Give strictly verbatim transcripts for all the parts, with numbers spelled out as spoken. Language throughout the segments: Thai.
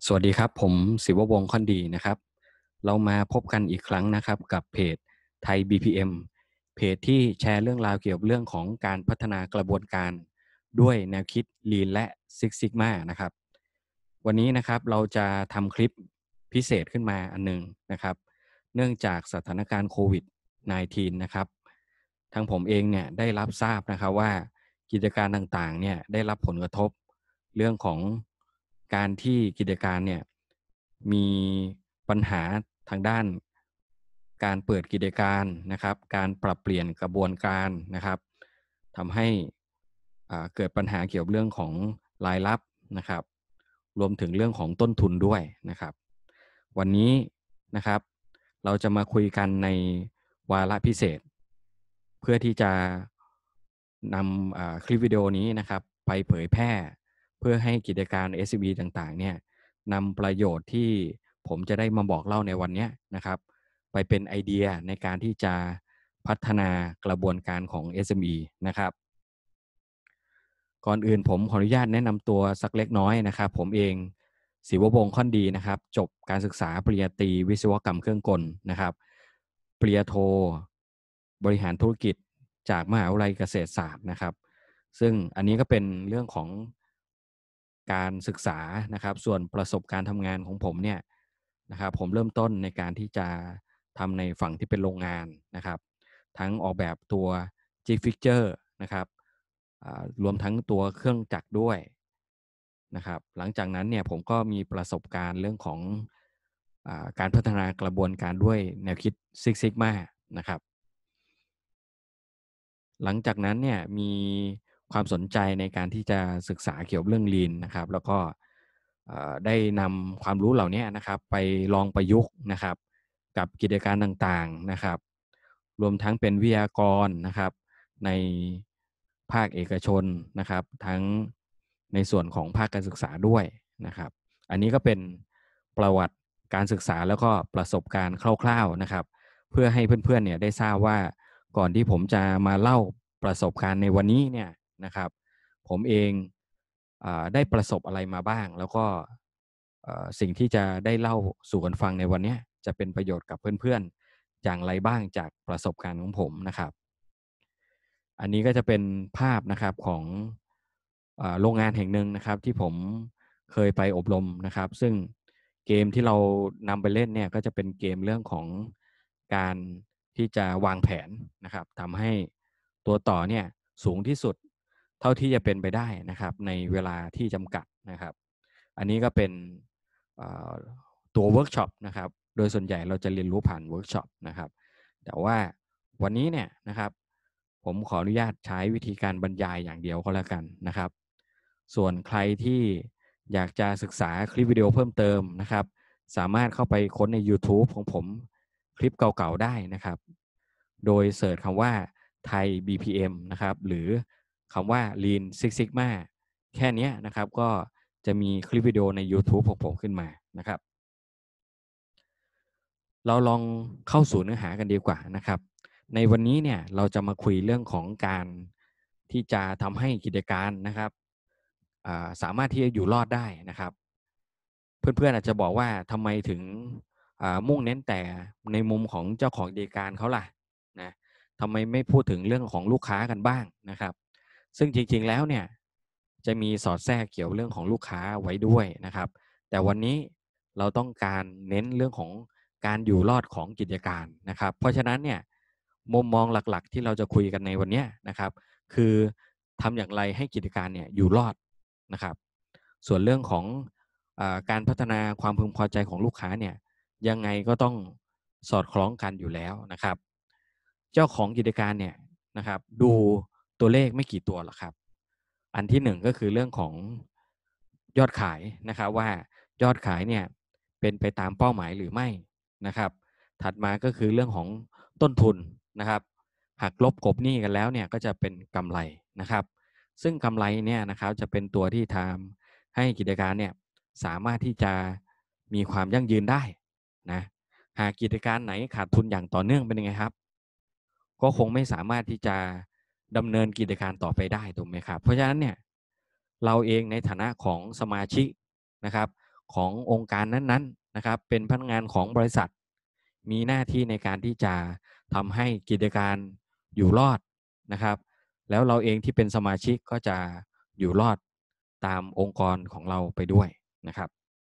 สวัสดีครับผมศิววงศ์ค่อนดีนะครับเรามาพบกันอีกครั้งนะครับกับเพจไทย บี พี เอ็ม เพจที่แชร์เรื่องราวเกี่ยวกับเรื่องของการพัฒนากระบวนการด้วยแนวคิด Lean และ Six Sigma นะครับวันนี้นะครับเราจะทำคลิปพิเศษขึ้นมาอันหนึงนะครับเนื่องจากสถานการณ์โควิด สิบเก้า นะครับทางผมเองเนี่ยได้รับทราบนะครับว่ากิจการต่างๆเนี่ยได้รับผลกระทบเรื่องของการที่กิจการเนี่ยมีปัญหาทางด้านการเปิดกิจการนะครับการปรับเปลี่ยนกระบวนการนะครับทำให้อ่าเกิดปัญหาเกี่ยวกับเรื่องของรายรับนะครับรวมถึงเรื่องของต้นทุนด้วยนะครับวันนี้นะครับเราจะมาคุยกันในวาระพิเศษ เพื่อที่จะนำอ่าคลิปวิดีโอนี้นะครับไปเผยแพร่เพื่อให้กิจการ เอส เอ็ม อี ต่างๆเนี่ยนำประโยชน์ที่ผมจะได้มาบอกเล่าในวันนี้นะครับไปเป็นไอเดียในการที่จะพัฒนากระบวนการของ เอส เอ็ม อี นะครับก่อนอื่นผมขออนุญาตแนะนำตัวสักเล็กน้อยนะครับผมเองศิววงศ์ค่อนดีนะครับจบการศึกษาปริญญาตรีวิศวกรรมเครื่องกลนะครับปริญญาโทบริหารธุรกิจจากมหาวิทยาลัยเกษตรศาสตร์นะครับซึ่งอันนี้ก็เป็นเรื่องของการศึกษานะครับส่วนประสบการณ์ทำงานของผมเนี่ยนะครับผมเริ่มต้นในการที่จะทำในฝั่งที่เป็นโรงงานนะครับทั้งออกแบบตัว Jig Fixture นะครับอ่ารวมทั้งตัวเครื่องจักรด้วยนะครับหลังจากนั้นเนี่ยผมก็มีประสบการณ์เรื่องของอาการพัฒนากระบวนการด้วยแนวคิด Six Sigma นะครับหลังจากนั้นเนี่ยมีความสนใจในการที่จะศึกษาเกี่ยวกับเรื่อง Lean นะครับแล้วก็เอ่อได้นำความรู้เหล่านี้นะครับไปลองประยุกต์นะครับกับกิจการต่างๆนะครับรวมทั้งเป็นวิทยากรนะครับในภาคเอกชนนะครับทั้งในส่วนของภาคการศึกษาด้วยนะครับอันนี้ก็เป็นประวัติการศึกษาแล้วก็ประสบการณ์คร่าวๆนะครับเพื่อให้เพื่อนๆเนี่ยได้ทราบว่าก่อนที่ผมจะมาเล่าประสบการณ์ในวันนี้เนี่ยนะครับผมเองอาได้ประสบอะไรมาบ้างแล้วก็เอ่อสิ่งที่จะได้เล่าสู่กันฟังในวันนี้จะเป็นประโยชน์กับเพื่อนๆอย่างไรบ้างจากประสบการณ์ของผมนะครับอันนี้ก็จะเป็นภาพนะครับของอ่าโรงงานแห่งหนึ่งนะครับที่ผมเคยไปอบรมนะครับซึ่งเกมที่เรานำไปเล่นเนี่ยก็จะเป็นเกมเรื่องของการที่จะวางแผนนะครับทำให้ตัวต่อเนี่ยสูงที่สุดเท่าที่จะเป็นไปได้นะครับในเวลาที่จำกัดนะครับอันนี้ก็เป็นเอ่อตัวเวิร์กช็อปนะครับโดยส่วนใหญ่เราจะเรียนรู้ผ่านเวิร์กช็อปนะครับแต่ว่าวันนี้เนี่ยนะครับผมขออนุญาตใช้วิธีการบรรยายอย่างเดียวก็แล้วกันนะครับส่วนใครที่อยากจะศึกษาคลิปวิดีโอเพิ่มเติมนะครับสามารถเข้าไปค้นใน YouTube ของผมคลิปเก่าๆได้นะครับโดยเสิร์ชคำว่าไทย บี พี เอ็ม นะครับหรือคำว่า Lean Six Sigma แค่นี้นะครับก็จะมีคลิปวิดีโอใน YouTube ของผมขึ้นมานะครับเราลองเข้าสู่เนื้อหากันดีกว่านะครับในวันนี้เนี่ยเราจะมาคุยเรื่องของการที่จะทำให้กิจการนะครับอ่าสามารถที่จะอยู่รอดได้นะครับเพื่อนๆอาจจะบอกว่าทำไมถึงอ่ามุ่งเน้นแต่ในมุมของเจ้าของกิจการเขาล่ะนะทำไมไม่พูดถึงเรื่องของลูกค้ากันบ้างนะครับซึ่งจริงๆแล้วเนี่ยจะมีสอดแทรกเกี่ยวเรื่องของลูกค้าไว้ด้วยนะครับแต่วันนี้เราต้องการเน้นเรื่องของการอยู่รอดของกิจการนะครับเพราะฉะนั้นเนี่ยมุมมองหลักๆที่เราจะคุยกันในวันนี้นะครับคือทำอย่างไรให้กิจการเนี่ยอยู่รอดนะครับส่วนเรื่องของอาการพัฒนาความพึงพอใจของลูกค้าเนี่ยยังไงก็ต้องสอดคล้องกันอยู่แล้วนะครับเจ้าของกิจการเนี่ยนะครับดูตัวเลขไม่กี่ตัวหรอกครับอันที่หนึ่งก็คือเรื่องของยอดขายนะครับว่ายอดขายเนี่ยเป็นไปตามเป้าหมายหรือไม่นะครับถัดมาก็คือเรื่องของต้นทุนนะครับหักลบกลบหนี้กันแล้วเนี่ยก็จะเป็นกำไรนะครับซึ่งกำไรเนี่ยนะครับจะเป็นตัวที่ทำให้กิจการเนี่ยสามารถที่จะมีความยั่งยืนได้นะหากกิจการไหนขาดทุนอย่างต่อเนื่องเป็นยังไงครับก็คงไม่สามารถที่จะดำเนินกิจการต่อไปได้ถูกไหมครับเพราะฉะนั้นเนี่ยเราเองในฐานะของสมาชิกนะครับขององค์การนั้นๆนะครับเป็นพนักงานของบริษัทมีหน้าที่ในการที่จะทำให้กิจการอยู่รอดนะครับแล้วเราเองที่เป็นสมาชิกก็จะอยู่รอดตามองค์กรของเราไปด้วยนะครับ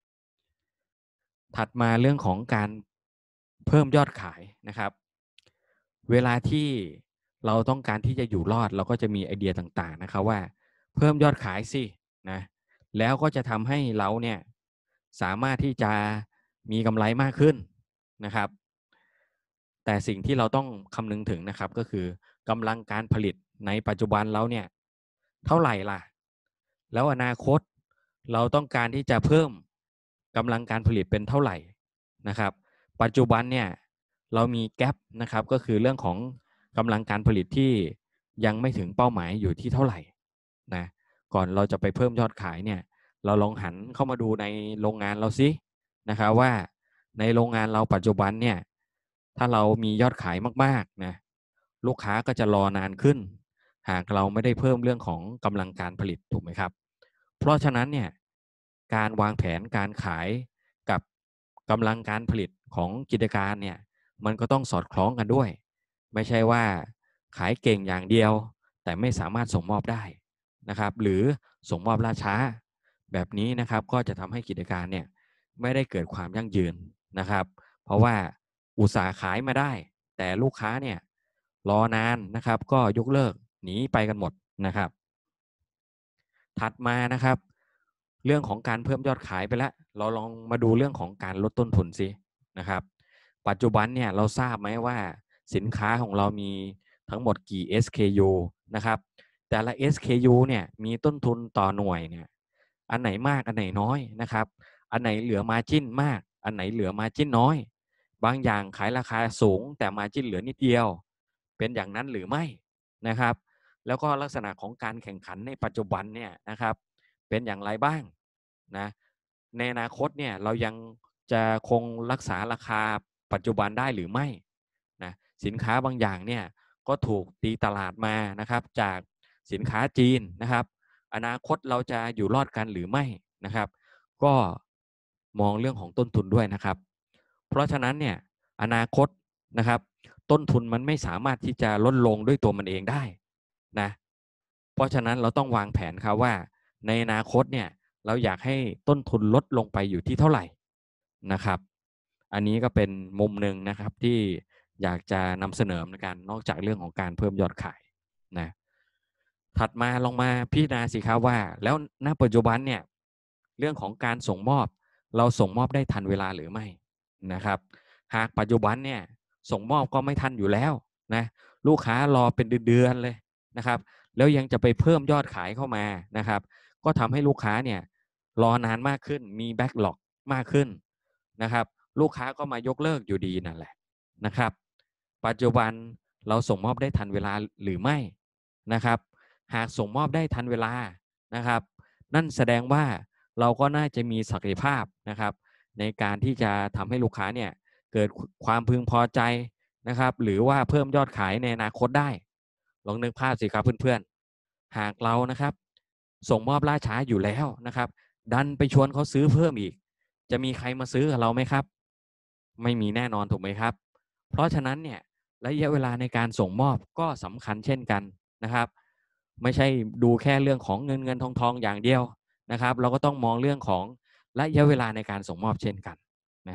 ถัดมาเรื่องของการเพิ่มยอดขายนะครับเวลาที่เราต้องการที่จะอยู่รอดเราก็จะมีไอเดียต่างๆนะครับว่าเพิ่มยอดขายสินะแล้วก็จะทำให้เราเนี่ยสามารถที่จะมีกำไรมากขึ้นนะครับแต่สิ่งที่เราต้องคำนึงถึงนะครับก็คือกำลังการผลิตในปัจจุบันเราเนี่ยเท่าไหร่ล่ะแล้วอนาคตเราต้องการที่จะเพิ่มกำลังการผลิตเป็นเท่าไหร่นะครับปัจจุบันเนี่ยเรามีแกปนะครับก็คือเรื่องของกำลังการผลิตที่ยังไม่ถึงเป้าหมายอยู่ที่เท่าไหร่นะก่อนเราจะไปเพิ่มยอดขายเนี่ยเราลองหันเข้ามาดูในโรงงานเราสินะครับว่าในโรงงานเราปัจจุบันเนี่ยถ้าเรามียอดขายมากๆนะลูกค้าก็จะรอนานขึ้นหากเราไม่ได้เพิ่มเรื่องของกำลังการผลิตถูกไหมครับเพราะฉะนั้นเนี่ยการวางแผนการขายกับกำลังการผลิตของกิจการเนี่ยมันก็ต้องสอดคล้องกันด้วยไม่ใช่ว่าขายเก่งอย่างเดียวแต่ไม่สามารถส่งมอบได้นะครับหรือส่งมอบล่าช้าแบบนี้นะครับก็จะทำให้กิจการเนี่ยไม่ได้เกิดความยั่งยืนนะครับเพราะว่าอุตสาห์ขายมาได้แต่ลูกค้าเนี่ยรอนานนะครับก็ยกเลิกหนีไปกันหมดนะครับถัดมานะครับเรื่องของการเพิ่มยอดขายไปแล้วเราลองมาดูเรื่องของการลดต้นทุนสินะครับปัจจุบันเนี่ยเราทราบไหมว่าสินค้าของเรามีทั้งหมดกี่ เอส เค ยู นะครับแต่ละ เอส เค ยู เนี่ยมีต้นทุนต่อหน่วยเนี่ยอันไหนมากอันไหนน้อยนะครับอันไหนเหลือ margin มากอันไหนเหลือ margin น้อยบางอย่างขายราคาสูงแต่ margin เหลือนิดเดียวเป็นอย่างนั้นหรือไม่นะครับแล้วก็ลักษณะของการแข่งขันในปัจจุบันเนี่ยนะครับเป็นอย่างไรบ้างนะในอนาคตเนี่ยเรายังจะคงรักษาราคาปัจจุบันได้หรือไม่นะสินค้าบางอย่างเนี่ยก็ถูกตีตลาดมานะครับจากสินค้าจีนนะครับอนาคตเราจะอยู่รอดกันหรือไม่นะครับก็มองเรื่องของต้นทุนด้วยนะครับเพราะฉะนั้นเนี่ยอนาคตนะครับต้นทุนมันไม่สามารถที่จะลดลงด้วยตัวมันเองได้นะเพราะฉะนั้นเราต้องวางแผนครับว่าในอนาคตเนี่ยเราอยากให้ต้นทุนลดลงไปอยู่ที่เท่าไหร่นะครับอันนี้ก็เป็นมุมหนึ่งนะครับที่อยากจะนำเสนอเหมือนกันนอกจากเรื่องของการเพิ่มยอดขายนะถัดมาลองมาพิจารณาสิครับว่าแล้วณปัจจุบันเนี่ยเรื่องของการส่งมอบเราส่งมอบได้ทันเวลาหรือไม่นะครับหากปัจจุบันเนี่ยส่งมอบก็ไม่ทันอยู่แล้วนะลูกค้ารอเป็นเดือนๆเลยนะครับแล้วยังจะไปเพิ่มยอดขายเข้ามานะครับก็ทำให้ลูกค้าเนี่ยรอนานมากขึ้นมีแบ็กหลอกมากขึ้นนะครับลูกค้าก็มายกเลิกอยู่ดีนั่นแหละนะครับปัจจุบันเราส่งมอบได้ทันเวลาหรือไม่นะครับหากส่งมอบได้ทันเวลานะครับนั่นแสดงว่าเราก็น่าจะมีศักยภาพนะครับในการที่จะทำให้ลูกค้าเนี่ยเกิดความพึงพอใจนะครับหรือว่าเพิ่มยอดขายในอนาคตได้ลองนึกภาพสิครับเพื่อนๆหากเรานะครับส่งมอบล่าช้าอยู่แล้วนะครับดันไปชวนเขาซื้อเพิ่มอีกจะมีใครมาซื้อกับเราไหมครับไม่มีแน่นอนถูกไหมครับเพราะฉะนั้นเนี่ยระยะเวลาในการส่งมอบก็สำคัญเช่นกันนะครับไม่ใช่ดูแค่เรื่องของเงินเงินทองทองอย่างเดียวนะครับเราก็ต้องมองเรื่องของระยะเวลาในการส่งมอบเช่นกันนะ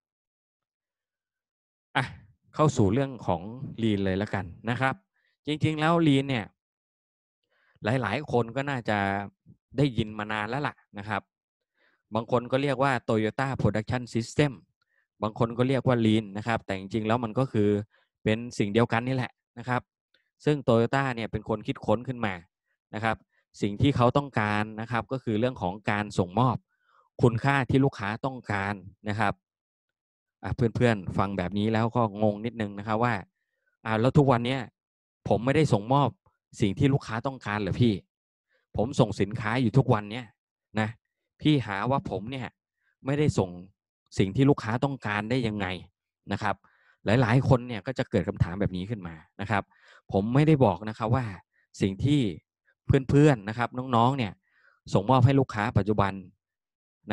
อ่ะเข้าสู่เรื่องของ Lean เลยแล้วกันนะครับจริงๆแล้ว Lean เนี่ยหลายๆคนก็น่าจะได้ยินมานานแล้วล่ะนะครับบางคนก็เรียกว่า Toyota Production System บางคนก็เรียกว่า Lean นะครับแต่จริงๆแล้วมันก็คือเป็นสิ่งเดียวกันนี่แหละนะครับซึ่ง Toyota เนี่ยเป็นคนคิดค้นขึ้นมานะครับสิ่งที่เขาต้องการนะครับก็คือเรื่องของการส่งมอบคุณค่าที่ลูกค้าต้องการนะครับอ่ะเพื่อนๆฟังแบบนี้แล้วก็งงนิดนึงนะครับว่าอ่าแล้วทุกวันนี้ผมไม่ได้ส่งมอบสิ่งที่ลูกค้าต้องการเหรอพี่ผมส่งสินค้าอยู่ทุกวันเนี่ยนะพี่หาว่าผมเนี่ยไม่ได้ส่งสิ่งที่ลูกค้าต้องการได้ยังไงนะครับหลายๆคนเนี่ยก็จะเกิดคำถามแบบนี้ขึ้นมานะครับผมไม่ได้บอกนะครับว่าสิ่งที่เพื่อนๆนะครับน้องๆเนี่ยส่งมอบให้ลูกค้าปัจจุบันนะครับ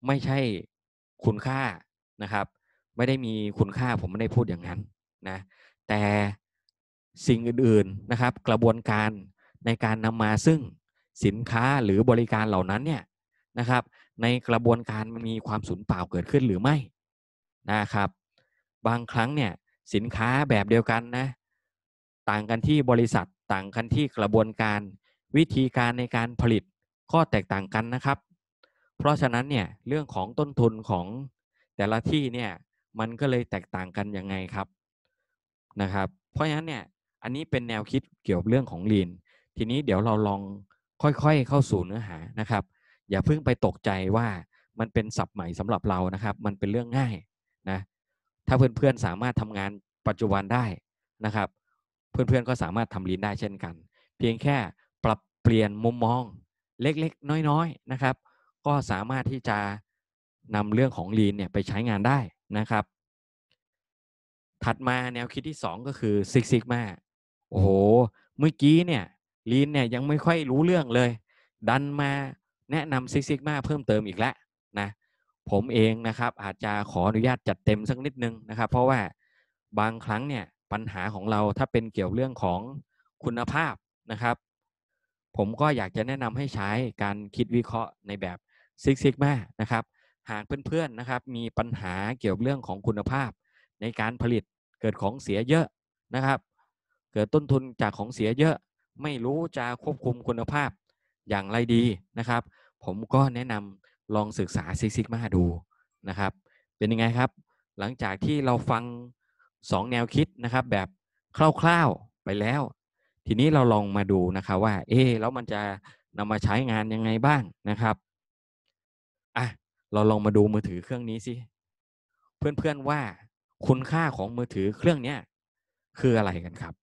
ไม่ใช่คุณค่านะครับไม่ได้มีคุณค่าผมไม่ได้พูดอย่างนั้นนะแต่สิ่งอื่นๆนะครับกระบวนการในการนำมาซึ่งสินค้าหรือบริการเหล่านั้นเนี่ยนะครับในกระบวนการมันมีความสูญเปล่าเกิดขึ้นหรือไม่นะครับบางครั้งเนี่ยสินค้าแบบเดียวกันนะต่างกันที่บริษัทต่างกันที่กระบวนการวิธีการในการผลิตก็แตกต่างกันนะครับเพราะฉะนั้นเนี่ยเรื่องของต้นทุนของแต่ละที่เนี่ยมันก็เลยแตกต่างกันยังไงครับนะครับเพราะฉะนั้นเนี่ยอันนี้เป็นแนวคิดเกี่ยวกับเรื่องของ Lean ทีนี้เดี๋ยวเราลองค่อยๆเข้าสู่เนื้อหานะครับอย่าเพิ่งไปตกใจว่ามันเป็นศัพท์ใหม่สำหรับเรานะครับมันเป็นเรื่องง่ายนะถ้าเพื่อนๆสามารถทำงานปัจจุบันได้นะครับเพื่อนๆก็สามารถทำ Lean ได้เช่นกันเพียงแค่ปรับเปลี่ยนมุมมองเล็กๆน้อยๆนะครับก็สามารถที่จะนำเรื่องของ Lean เนี่ยไปใช้งานได้นะครับถัดมาแนวคิดที่สองก็คือ Six Sigma โอ้โหเมื่อกี้เนี่ย Lean เนี่ยยังไม่ค่อยรู้เรื่องเลยดันมาแนะนำ Six Sigma เพิ่มเติมอีกแล้วนะผมเองนะครับอาจจะขออนุญาตจัดเต็มสักนิดนึงนะครับเพราะว่าบางครั้งเนี่ยปัญหาของเราถ้าเป็นเกี่ยวเรื่องของคุณภาพนะครับผมก็อยากจะแนะนำให้ใช้การคิดวิเคราะห์ในแบบ Six Sigma นะครับหากเพื่อนๆนะครับมีปัญหาเกี่ยวกับเรื่องของคุณภาพในการผลิตเกิดของเสียเยอะนะครับเกิดต้นทุนจากของเสียเยอะไม่รู้จะควบคุมคุณภาพอย่างไรดีนะครับผมก็แนะนำลองศึกษา Six Sigma ดูนะครับเป็นยังไงครับหลังจากที่เราฟังสองแนวคิดนะครับแบบคร่าวๆไปแล้วทีนี้เราลองมาดูนะครับว่าเอ๊ะแล้วมันจะนำมาใช้งานยังไงบ้างนะครับอ่ะเราลองมาดูมือถือเครื่องนี้สิเพื่อนๆว่าคุณค่าของมือถือเครื่องเนี้ยคืออะไรกันครับ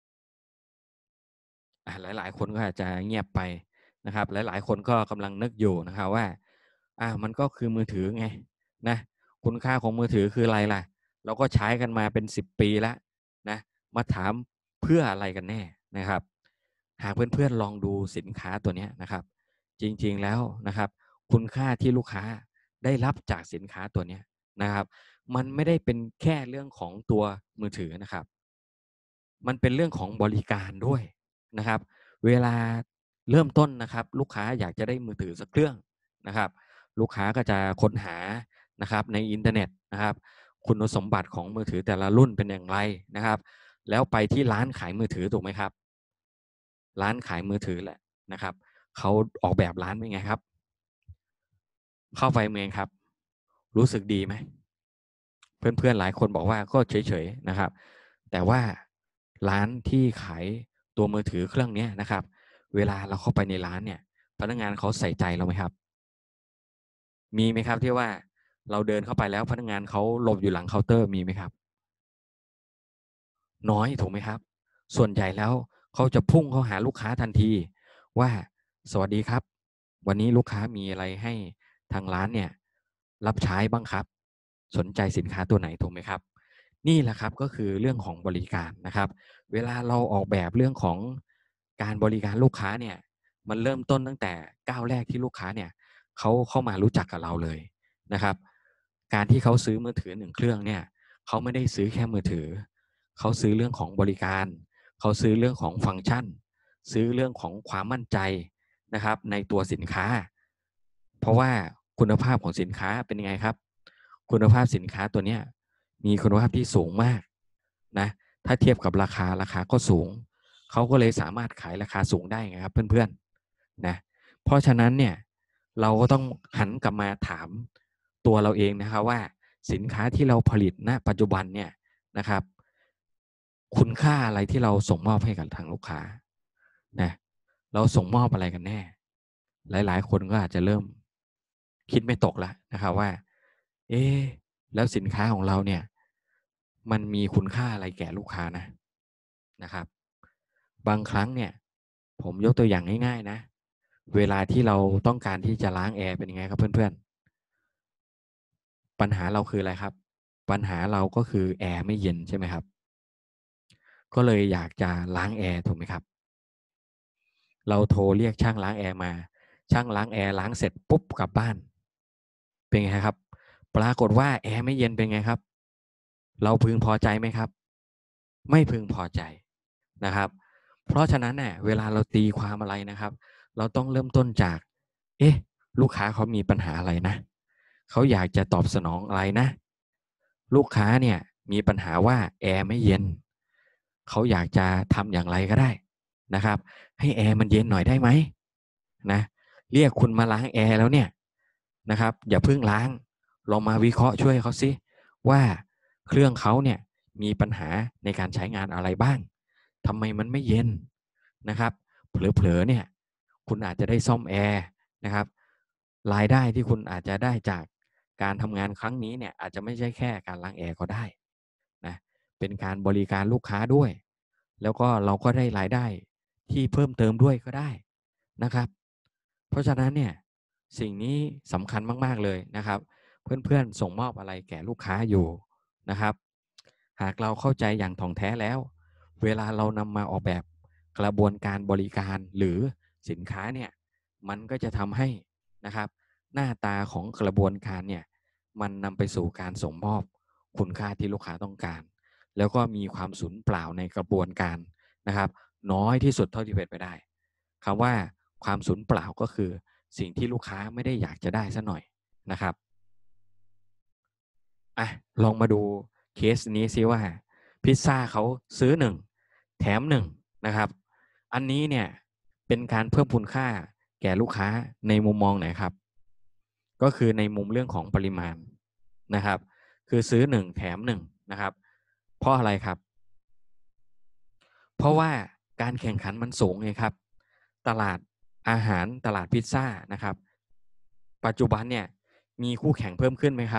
อ่ะหลายๆคนก็อาจจะเงียบไปนะครับหลายๆคนก็กำลังนึกอยู่นะครับว่าอ่ะมันก็คือมือถือไงนะคุณค่าของมือถือคืออะไรล่ะเราก็ใช้กันมาเป็นสิบปีแล้วนะมาถามเพื่ออะไรกันแน่นะครับหากเพื่อนๆลองดูสินค้าตัวนี้นะครับจริงๆแล้วนะครับคุณค่าที่ลูกค้าได้รับจากสินค้าตัวนี้นะครับมันไม่ได้เป็นแค่เรื่องของตัวมือถือนะครับ มันเป็นเรื่องของบริการด้วยนะครับเวลาเริ่มต้นนะครับลูกค้าอยากจะได้มือถือสักเครื่องนะครับลูกค้าก็จะค้นหานะครับในอินเทอร์เน็ตนะครับคุณสมบัติของมือถือแต่ละรุ่นเป็นอย่างไรนะครับแล้วไปที่ร้านขายมือถือถูกไหมครับร้านขายมือถือแหละนะครับเขาออกแบบร้านเป็นไงครับเข้าไปเมืองครับรู้สึกดีไหม เพื่อนๆหลายคนบอกว่าก็เฉยๆนะครับแต่ว่าร้านที่ขายตัวมือถือเครื่องนี้นะครับเวลาเราเข้าไปในร้านเนี่ยพนักงานเขาใส่ใจเราไหมครับมีไหมครับที่ว่าเราเดินเข้าไปแล้วพนักงานเขาหลบอยู่หลังเคาน์เตอร์มีไหมครับน้อยถูกไหมครับส่วนใหญ่แล้วเขาจะพุ่งเข้าหาลูกค้าทันทีว่าสวัสดีครับวันนี้ลูกค้ามีอะไรให้ทางร้านเนี่ยรับใช้บ้างครับสนใจสินค้าตัวไหนถูกไหมครับ นี่แหละครับก็คือเรื่องของบริการนะครับเวลาเราออกแบบเรื่องของการบริการลูกค้าเนี่ยมันเริ่มต้นตั้งแต่ก้าวแรกที่ลูกค้าเนี่ยเขาเข้ามารู้จักกับเราเลยนะครับการที่เขาซื้อมือถือหนึ่งเครื่องเนี่ยเขาไม่ได้ซื้อแค่มือถือเขาซื้อเรื่องของบริการเขาซื้อเรื่องของฟังก์ชันซื้อเรื่องของความมั่นใจนะครับในตัวสินค้าเพราะว่าคุณภาพของสินค้าเป็นยังไงครับคุณภาพสินค้าตัวเนี้ย มีคุณภาพที่สูงมากนะถ้าเทียบกับราคาราคาก็สูงเขาก็เลยสามารถขายราคาสูงได้ไงครับเพื่อนๆนะเพราะฉะนั้นเนี่ยเราก็ต้องหันกลับมาถามตัวเราเองนะครับว่าสินค้าที่เราผลิตณปัจจุบันเนี่ยนะครับคุณค่าอะไรที่เราส่งมอบให้กับทางลูกค้านะเราส่งมอบอะไรกันแน่หลายๆคนก็อาจจะเริ่มคิดไม่ตกแล้วนะครับว่าเอ๊ะแล้วสินค้าของเราเนี่ย มันมีคุณค่าอะไรแก่ลูกค้านะนะครับบางครั้งเนี่ยผมยกตัวอย่างง่ายๆนะเวลาที่เราต้องการที่จะล้างแอร์เป็นยังไงครับเพื่อนๆปัญหาเราคืออะไรครับปัญหาเราก็คือแอร์ไม่เย็นใช่ไหมครับก็เลยอยากจะล้างแอร์ถูกไหมครับเราโทรเรียกช่างล้างแอร์มาช่างล้างแอร์ล้างเสร็จปุ๊บกลับบ้านเป็นไงครับปรากฏว่าแอร์ไม่เย็นเป็นไงครับเราพึงพอใจไหมครับไม่พึงพอใจนะครับเพราะฉะนั้นเนี่ยเวลาเราตีความอะไรนะครับเราต้องเริ่มต้นจากเอ๊ะลูกค้าเขามีปัญหาอะไรนะเขาอยากจะตอบสนองอะไรนะลูกค้าเนี่ยมีปัญหาว่าแอร์ไม่เย็นเขาอยากจะทำอย่างไรก็ได้นะครับให้แอร์มันเย็นหน่อยได้ไหมนะเรียกคุณมาล้างแอร์แล้วเนี่ยนะครับอย่าเพิ่งล้างลองมาวิเคราะห์ช่วยเขาสิว่าเครื่องเขาเนี่ยมีปัญหาในการใช้งานอะไรบ้างทำไมมันไม่เย็นนะครับเผลอๆเนี่ยคุณอาจจะได้ซ่อมแอร์นะครับรายได้ที่คุณอาจจะได้จากการทำงานครั้งนี้เนี่ยอาจจะไม่ใช่แค่การล้างแอร์ก็ได้นะเป็นการบริการลูกค้าด้วยแล้วก็เราก็ได้รายได้ที่เพิ่มเติมด้วยก็ได้นะครับเพราะฉะนั้นเนี่ยสิ่งนี้สำคัญมากๆเลยนะครับเพื่อนๆส่งมอบอะไรแก่ลูกค้าอยู่นะครับหากเราเข้าใจอย่างถ่องแท้แล้วเวลาเรานำมาออกแบบกระบวนการบริการหรือสินค้าเนี่ยมันก็จะทำให้นะครับหน้าตาของกระบวนการเนี่ยมันนำไปสู่การส่งมอบคุณค่าที่ลูกค้าต้องการแล้วก็มีความสูญเปล่าในกระบวนการนะครับน้อยที่สุดเท่าที่เป็นไปได้คำว่าความสูญเปล่าก็คือสิ่งที่ลูกค้าไม่ได้อยากจะได้ซะหน่อยนะครับอ่ะลองมาดูเคสนี้ซิว่าพิซซ่าเขาซื้อหนึ่งแถมหนึ่งนะครับอันนี้เนี่ยเป็นการเพิ่มคุณค่าแก่ลูกค้าในมุมมองไหนครับก็คือในมุมเรื่องของปริมาณนะครับคือซื้อหนึ่งแถมหนึ่งนะครับเพราะอะไรครับเพราะว่าการแข่งขันมันสูงไงครับตลาดอาหารตลาดพิซซ่านะครับปัจจุบันเนี่ยมีคู่แข่งเพิ่มขึ้นไหมครับ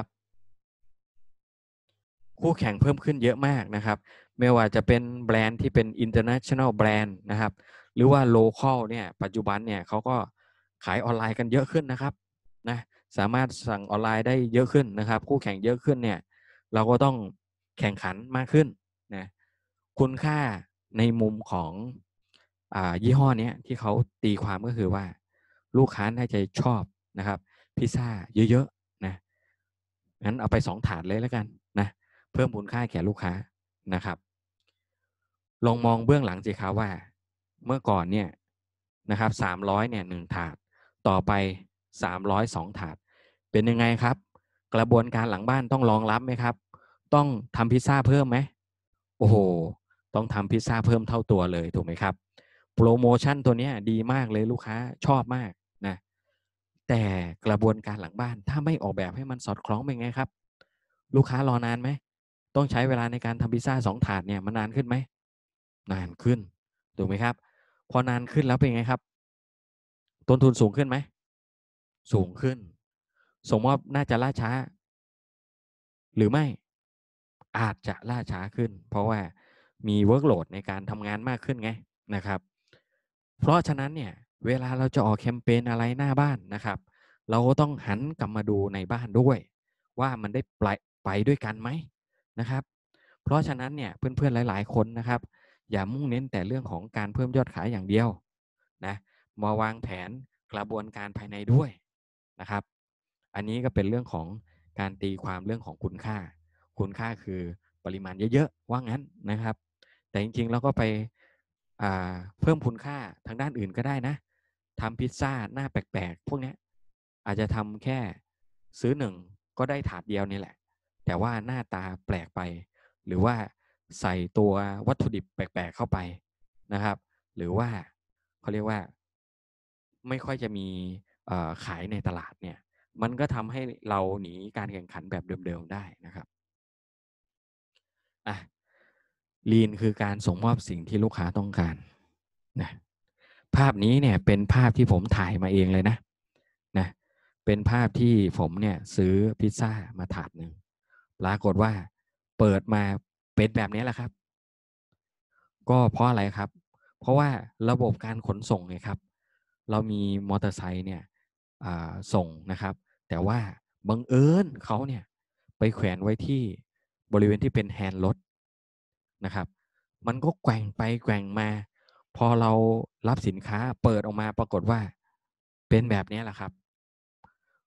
คู่แข่งเพิ่มขึ้นเยอะมากนะครับไม่ว่าจะเป็นแบรนด์ที่เป็น international brand นะครับหรือว่า local เนี่ยปัจจุบันเนี่ยเขาก็ขายออนไลน์กันเยอะขึ้นนะครับนะสามารถสั่งออนไลน์ได้เยอะขึ้นนะครับคู่แข่งเยอะขึ้นเนี่ยเราก็ต้องแข่งขันมากขึ้นนะคุณค่าในมุมของอ่ายี่ห้อนี้ที่เขาตีความก็คือว่าลูกค้าน่าจะชอบนะครับพิซซ่าเยอะๆนะงั้นเอาไปสองถาดเลยแล้วกันนะ เพิ่มมูลค่าแก่ลูกค้านะครับลองมองเบื้องหลังสิครับว่าเมื่อก่อนเนี่ยนะครับสามร้อยเนี่ยหนึ่งถาดต่อไปสามร้อยสองถาดเป็นยังไงครับกระบวนการหลังบ้านต้องรองรับไหมครับต้องทำพิซซ่าเพิ่มไหมโอ้โหต้องทำพิซซ่าเพิ่มเท่าตัวเลยถูกไหมครับโปรโมชั่นตัวนี้ดีมากเลยลูกค้าชอบมากนะแต่กระบวนการหลังบ้านถ้าไม่ออกแบบให้มันสอดคล้องเป็นไงครับลูกค้ารอนานไหม ต้องใช้เวลาในการทำพิซซ่าสองถาดเนี่ยมันนานขึ้นไหมนานขึ้นถูกไหมครับพอนานขึ้นแล้วเป็นไงครับต้นทุนสูงขึ้นไหมสูงขึ้นส่งมอบน่าจะล่าช้าหรือไม่อาจจะล่าช้าขึ้นเพราะว่ามีเวิร์กโหลดในการทำงานมากขึ้นไงนะครับเพราะฉะนั้นเนี่ยเวลาเราจะออกแคมเปญอะไรหน้าบ้านนะครับเราก็ต้องหันกลับมาดูในบ้านด้วยว่ามันได้ไปไปด้วยกันไหมนะครับเพราะฉะนั้นเนี่ยเพื่อนๆหลายๆคนนะครับอย่ามุ่งเน้นแต่เรื่องของการเพิ่มยอดขายอย่างเดียวนะมาวางแผนกระบวนการภายในด้วยนะครับอันนี้ก็เป็นเรื่องของการตีความเรื่องของคุณค่าคุณค่าคือปริมาณเยอะๆว่างั้นนะครับแต่จริงๆเราก็ไปเพิ่มคุณค่าทางด้านอื่นก็ได้นะทำพิซซ่าหน้าแปลกๆพวกนี้อาจจะทำแค่ซื้อหนึ่งก็ได้ถาดเดียวนี่แหละแต่ว่าหน้าตาแปลกไปหรือว่าใส่ตัววัตถุดิบแปลกๆเข้าไปนะครับหรือว่าเขาเรียกว่าไม่ค่อยจะมีขายในตลาดเนี่ยมันก็ทำให้เราหนีการแข่งขันแบบเดิมๆได้นะครับอ่ะ ลีนคือการส่งมอบสิ่งที่ลูกค้าต้องการนะภาพนี้เนี่ยเป็นภาพที่ผมถ่ายมาเองเลยนะนะเป็นภาพที่ผมเนี่ยซื้อพิซซ่ามาถาดหนึ่งปรากฏว่าเปิดมาเป็นแบบนี้แหละครับก็เพราะอะไรครับเพราะว่าระบบการขนส่งไงครับเรามีมอเตอร์ไซค์เนี่ยส่งนะครับแต่ว่าบังเอิญเขาเนี่ยไปแขวนไว้ที่บริเวณที่เป็นแฮนด์รถนะครับมันก็แกว่งไปแกว่งมาพอเรารับสินค้าเปิดออกมาปรากฏว่าเป็นแบบนี้แหละครับ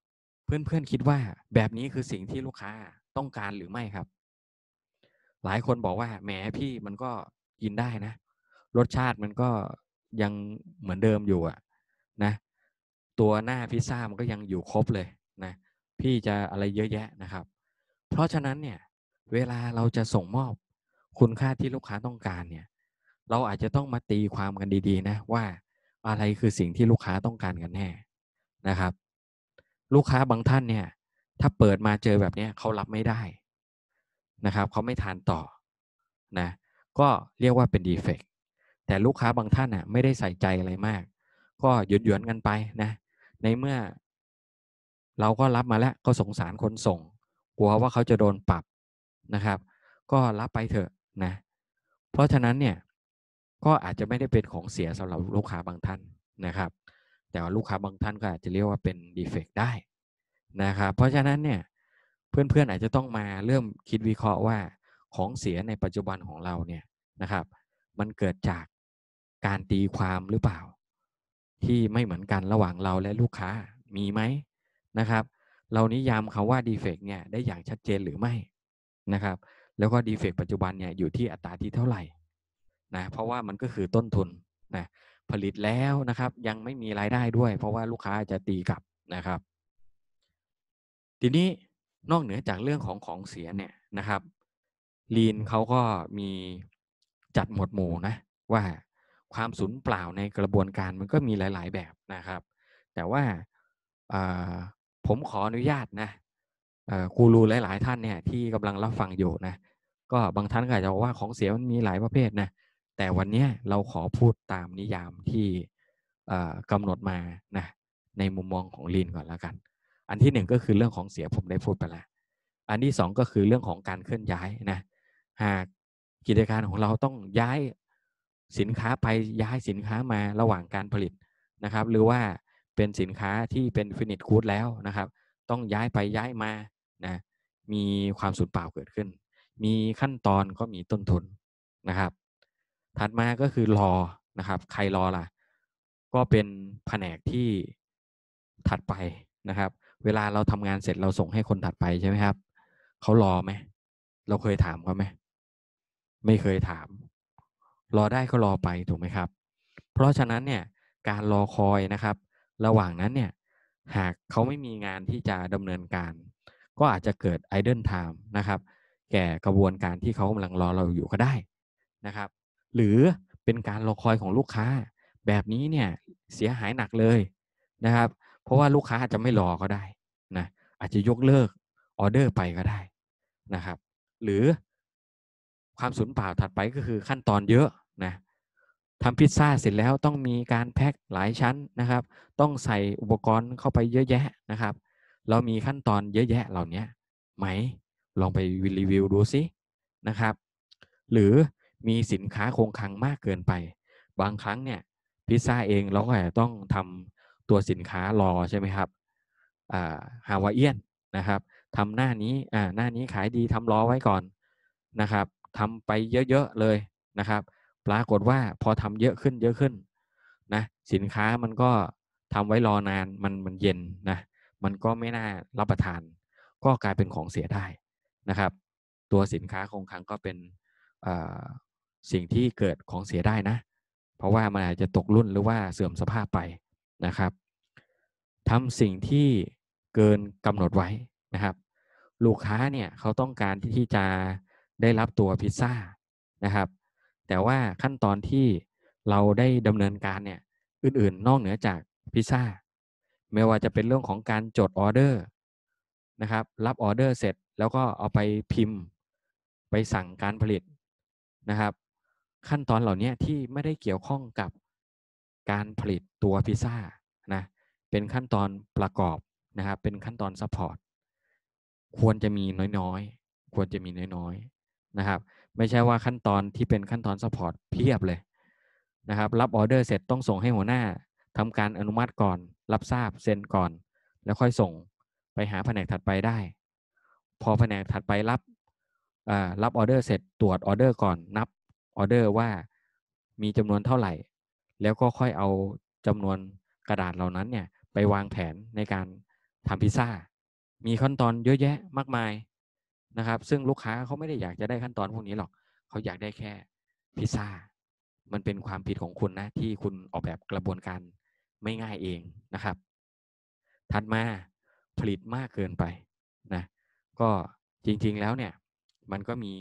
เพื่อนๆคิดว่าแบบนี้คือสิ่งที่ลูกค้าต้องการหรือไม่ครับหลายคนบอกว่าแหมพี่มันก็กินได้นะรสชาติมันก็ยังเหมือนเดิมอยู่อะนะตัวหน้าพิซซ่ามันก็ยังอยู่ครบเลยนะพี่จะอะไรเยอะแยะนะครับเพราะฉะนั้นเนี่ยเวลาเราจะส่งมอบคุณค่าที่ลูกค้าต้องการเนี่ยเราอาจจะต้องมาตีความกันดีๆนะว่าอะไรคือสิ่งที่ลูกค้าต้องการกันแน่นะครับลูกค้าบางท่านเนี่ยถ้าเปิดมาเจอแบบนี้เขารับไม่ได้นะครับเขาไม่ทานต่อนะก็เรียกว่าเป็นดีเฟกต์แต่ลูกค้าบางท่านอ่ะไม่ได้ใส่ใจอะไรมากก็หยวนๆกันไปนะในเมื่อเราก็รับมาแล้วก็สงสารคนส่งกลัวว่าเขาจะโดนปรับนะครับก็รับไปเถอะนะเพราะฉะนั้นเนี่ยก็อาจจะไม่ได้เป็นของเสียสำหรับลูกค้าบางท่านนะครับแต่ว่าลูกค้าบางท่านก็อาจจะเรียกว่าเป็นดีเฟกต์ได้นะครับเพราะฉะนั้นเนี่ยเพื่อนๆอาจจะต้องมาเริ่มคิดวิเคราะห์ว่าของเสียในปัจจุบันของเราเนี่ยนะครับมันเกิดจากการตีความหรือเปล่าที่ไม่เหมือนกันระหว่างเราและลูกค้ามีไหมนะครับเรานิยามคำว่า defect เนี่ยได้อย่างชัดเจนหรือไม่นะครับแล้วก็ defect ปัจจุบันเนี่ยอยู่ที่อัตราที่เท่าไหร่นะเพราะว่ามันก็คือต้นทุนนะผลิตแล้วนะครับยังไม่มีรายได้ด้วยเพราะว่าลูกค้าจะตีกลับนะครับทีนี้นอกเหนือจากเรื่องของของเสียเนี่ยนะครับ Lean เขาก็มีจัดหมวดหมู่นะว่าความสูญเปล่าในกระบวนการมันก็มีหลายๆแบบนะครับแต่ว่าผมขออนุญาตนะกูรูหลายๆท่านเนี่ยที่กำลังรับฟังอยู่นะก็บางท่านก็อาจจะบอกว่าของเสียมันมีหลายประเภทนะแต่วันนี้เราขอพูดตามนิยามที่กำหนดมานะในมุมมองของ Lean ก่อนแล้วกันอันที่หนึ่งก็คือเรื่องของเสียผมได้พูดไปแล้วอันที่สองก็คือเรื่องของการเคลื่อนย้ายนะหากกิจการของเราต้องย้ายสินค้าไปย้ายสินค้ามาระหว่างการผลิตนะครับหรือว่าเป็นสินค้าที่เป็นฟินิชกู๊ดแล้วนะครับต้องย้ายไปย้ายมานะมีความสูญเปล่าเกิดขึ้นมีขั้นตอนก็มีต้นทุนนะครับถัดมาก็คือรอนะครับใครรอล่ะก็เป็นแผนกที่ถัดไปนะครับเวลาเราทำงานเสร็จเราส่งให้คนถัดไปใช่ไหมครับเขารอไหมเราเคยถามเขาไหมไม่เคยถามรอได้ก็รอไปถูกไหมครับเพราะฉะนั้นเนี่ยการรอคอยนะครับระหว่างนั้นเนี่ยหากเขาไม่มีงานที่จะดำเนินการก็อาจจะเกิด idle time นะครับแก่กระบวนการที่เขากำลังรอเราอยู่ก็ได้นะครับหรือเป็นการรอคอยของลูกค้าแบบนี้เนี่ยเสียหายหนักเลยนะครับเพราะว่าลูกค้าอาจจะไม่รอก็ได้นะอาจจะยกเลิกออเดอร์ไปก็ได้นะครับหรือความสูญเปล่าถัดไปก็คือขั้นตอนเยอะนะทำพิซซ่าเสร็จแล้วต้องมีการแพ็คหลายชั้นนะครับต้องใส่อุปกรณ์เข้าไปเยอะแยะนะครับเรามีขั้นตอนเยอะแยะเหล่านี้ไหมลองไปรีวิวดูซินะครับหรือมีสินค้าคงคลังมากเกินไปบางครั้งเนี่ยพิซซ่าเองเราก็อาจจะต้องทำตัวสินค้ารอใช่ไหมครับฮาวายเอียนนะครับทำหน้านี้อ่าหน้านี้ขายดีทำรอไว้ก่อนนะครับทำไปเยอะๆเลยนะครับปรากฏว่าพอทำเยอะขึ้นเยอะขึ้นนะสินค้ามันก็ทำไว้รอนานมันมันเย็นนะมันก็ไม่น่ารับประทานก็กลายเป็นของเสียได้นะครับตัวสินค้าคงคลังก็เป็นสิ่งที่เกิดของเสียได้นะเพราะว่ามันอาจจะตกรุ่นหรือว่าเสื่อมสภาพไปนะครับทำสิ่งที่เกินกำหนดไว้นะครับลูกค้าเนี่ยเขาต้องการที่จะได้รับตัวพิซซ่านะครับแต่ว่าขั้นตอนที่เราได้ดำเนินการเนี่ยอื่นๆนอกเหนือจากพิซซ่าไม่ว่าจะเป็นเรื่องของการจดออเดอร์นะครับรับออเดอร์เสร็จแล้วก็เอาไปพิมพ์ไปสั่งการผลิตนะครับขั้นตอนเหล่านี้ที่ไม่ได้เกี่ยวข้องกับการผลิตตัวพิซซ่านะเป็นขั้นตอนประกอบนะครับเป็นขั้นตอนซัพพอร์ตควรจะมีน้อยๆควรจะมีน้อยๆนะครับไม่ใช่ว่าขั้นตอนที่เป็นขั้นตอนซัพพอร์ตเพียบเลยนะครับรับออเดอร์เสร็จต้องส่งให้หัวหน้าทำการอนุมัติก่อนรับทราบเซ็นก่อนแล้วค่อยส่งไปหาแผนกถัดไปได้พอแผนกถัดไปรับรับออเดอร์เสร็จตรวจออเดอร์ก่อนนับออเดอร์ว่ามีจำนวนเท่าไหร่แล้วก็ค่อยเอาจำนวนกระดาษเหล่านั้นเนี่ยไปวางแผนในการทำพิซซ่ามีขั้นตอนเยอะแยะมากมายนะครับซึ่งลูกค้าเขาไม่ได้อยากจะได้ขั้นตอนพวกนี้หรอกเขาอยากได้แค่พิซซ่ามันเป็นความผิดของคุณนะที่คุณออกแบบกระบวนการไม่ง่ายเองนะครับถัดมาผลิตมากเกินไปนะก็จริงๆแล้วเนี่ยมันก็มี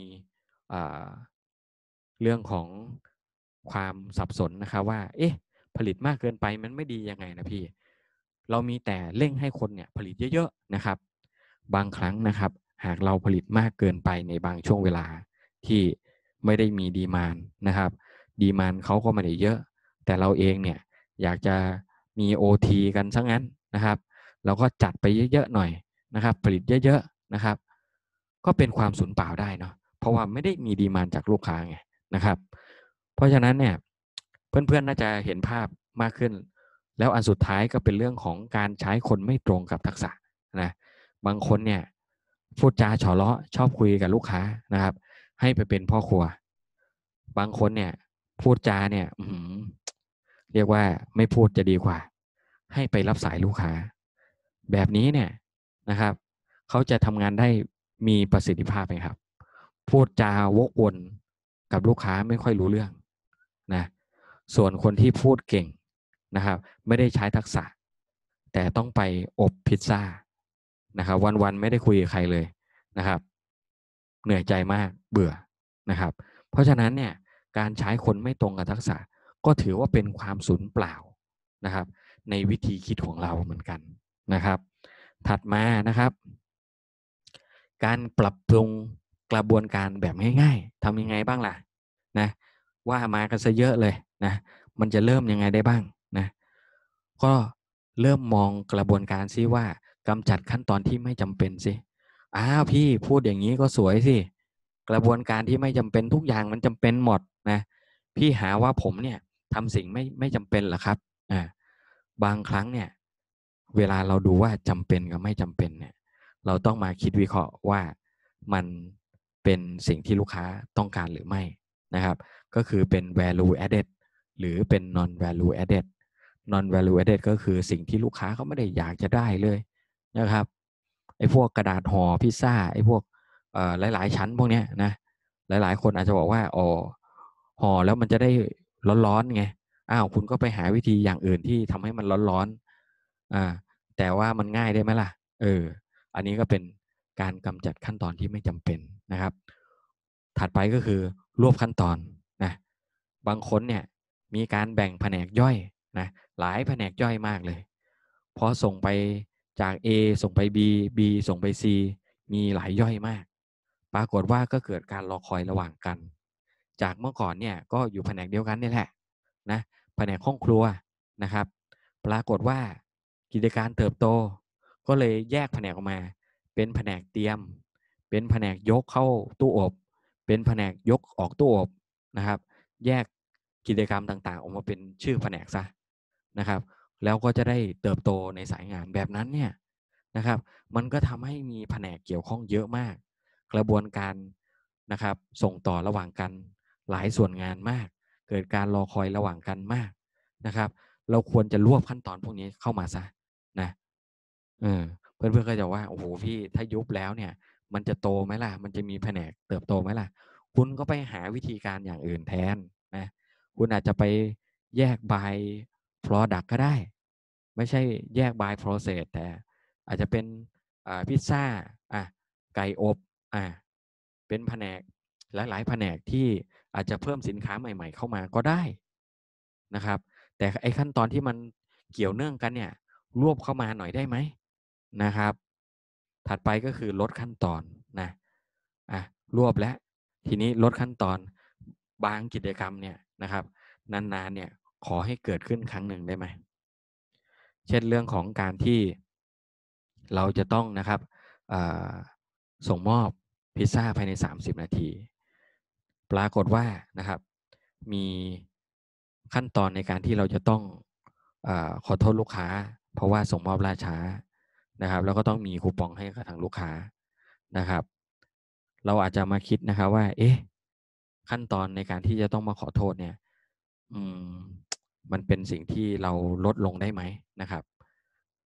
เรื่องของความสับสนนะครับว่าเอ๊ะผลิตมากเกินไปมันไม่ดียังไงนะพี่เรามีแต่เร่งให้คนเนี่ยผลิตเยอะๆนะครับบางครั้งนะครับหากเราผลิตมากเกินไปในบางช่วงเวลาที่ไม่ได้มีดีมานด์นะครับดีมานด์เขาก็ไม่ได้เยอะแต่เราเองเนี่ยอยากจะมี โอ ที กันซะงั้นนะครับเราก็จัดไปเยอะๆหน่อยนะครับผลิตเยอะๆนะครับก็เป็นความสูญเปล่าได้เนาะเพราะว่าไม่ได้มีดีมานด์จากลูกค้าไงนะครับเพราะฉะนั้นเนี่ยเพื่อนๆน่าจะเห็นภาพมากขึ้นแล้วอันสุดท้ายก็เป็นเรื่องของการใช้คนไม่ตรงกับทักษะนะบางคนเนี่ยพูดจาเฉาะเลาะชอบคุยกับลูกค้านะครับให้ไปเป็นพ่อครัวบางคนเนี่ยพูดจาเนี่ยเรียกว่าไม่พูดจะดีกว่าให้ไปรับสายลูกค้าแบบนี้เนี่ยนะครับเขาจะทำงานได้มีประสิทธิภาพไหมครับพูดจาวกวนกับลูกค้าไม่ค่อยรู้เรื่องนะส่วนคนที่พูดเก่งนะครับไม่ได้ใช้ทักษะแต่ต้องไปอบพิซซ่านะครับวันๆไม่ได้คุยกับใครเลยนะครับเหนื่อยใจมากเบื่อนะครับเพราะฉะนั้นเนี่ยการใช้คนไม่ตรงกับทักษะก็ถือว่าเป็นความสูญเปล่านะครับในวิธีคิดของเราเหมือนกันนะครับถัดมานะครับการปรับปรุงกระบวนการแบบง่ายๆทำยังไงบ้างล่ะนะว่ามากันซะเยอะเลยนะมันจะเริ่มยังไงได้บ้างนะก็เริ่มมองกระบวนการซิว่ากำจัดขั้นตอนที่ไม่จำเป็นสิอ้าวพี่พูดอย่างนี้ก็สวยสิกระบวนการที่ไม่จำเป็นทุกอย่างมันจำเป็นหมดนะพี่หาว่าผมเนี่ยทำสิ่งไม่ไม่จำเป็นเหรอครับอ่าบางครั้งเนี่ยเวลาเราดูว่าจำเป็นกับไม่จำเป็นเนี่ยเราต้องมาคิดวิเคราะห์ว่ามันเป็นสิ่งที่ลูกค้าต้องการหรือไม่นะครับก็คือเป็น value added หรือเป็น non value added non value added ก็คือสิ่งที่ลูกค้าเขาไม่ได้อยากจะได้เลยนะครับไอ้พวกกระดาษห่อพิซซ่าไอ้พวกหลายๆชั้นพวกนี้นะหลายๆคนอาจจะบอกว่าอ๋อห่อแล้วมันจะได้ร้อนๆไงอ้าวคุณก็ไปหาวิธีอย่างอื่นที่ทำให้มันร้อนๆอ่าแต่ว่ามันง่ายได้ไหมล่ะเอออันนี้ก็เป็นการกำจัดขั้นตอนที่ไม่จำเป็นนะครับถัดไปก็คือรวบขั้นตอนนะบางคนเนี่ยมีการแบ่งแผนกย่อยนะหลายแผนกย่อยมากเลยพอส่งไปจาก A ส่งไป B B ส่งไป C มีหลายย่อยมากปรากฏว่าก็เกิดการรอคอยระหว่างกันจากเมื่อก่อนเนี่ยก็อยู่แผนกเดียวกันนี่แหละนะแผนกห้องครัวนะครับปรากฏว่ากิจการเติบโตก็เลยแยกแผนกออกมาเป็นแผนกเตรียมเป็นแผนกยกเข้าตู้อบเป็นแผนกยกออกตู้อบนะครับแยกกิจกรรมต่างๆออกมาเป็นชื่อแผนกซะนะครับแล้วก็จะได้เติบโตในสายงานแบบนั้นเนี่ยนะครับมันก็ทำให้มีแผนกเกี่ยวข้องเยอะมากกระบวนการนะครับส่งต่อระหว่างกันหลายส่วนงานมากเกิดการรอคอยระหว่างกันมากนะครับเราควรจะรวบขั้นตอนพวกนี้เข้ามาซะนะเออเพื่อนๆก็จะว่าโอ้โหพี่ถ้ายุบแล้วเนี่ยมันจะโตไหมล่ะมันจะมีแผนกเติบโตไหมล่ะคุณก็ไปหาวิธีการอย่างอื่นแทนนะคุณอาจจะไปแยก by product ก็ได้ไม่ใช่แยก by process แต่อาจจะเป็นพิซซ่าอ่ะไก่อบอ่ะเป็นแผนกหลายๆแผนกที่อาจจะเพิ่มสินค้าใหม่ๆเข้ามาก็ได้นะครับแต่ไอ้ขั้นตอนที่มันเกี่ยวเนื่องกันเนี่ยรวบเข้ามาหน่อยได้ไหมนะครับถัดไปก็คือลดขั้นตอนนะอ่ะรวบแล้วทีนี้ลดขั้นตอนบางกิจกรรมเนี่ยนะครับนานๆเนี่ยขอให้เกิดขึ้นครั้งหนึ่งได้ไหมเช่นเรื่องของการที่เราจะต้องนะครับส่งมอบพิซซ่าภายในสามสิบนาทีปรากฏว่านะครับมีขั้นตอนในการที่เราจะต้องอขอโทษลูกค้าเพราะว่าส่งมอบล่าช้านะครับแล้วก็ต้องมีคูปองให้กับทางลูกค้านะครับเราอาจจะมาคิดนะครับว่าเอ๊ะขั้นตอนในการที่จะต้องมาขอโทษเนี่ยอืมมันเป็นสิ่งที่เราลดลงได้ไหมนะครับ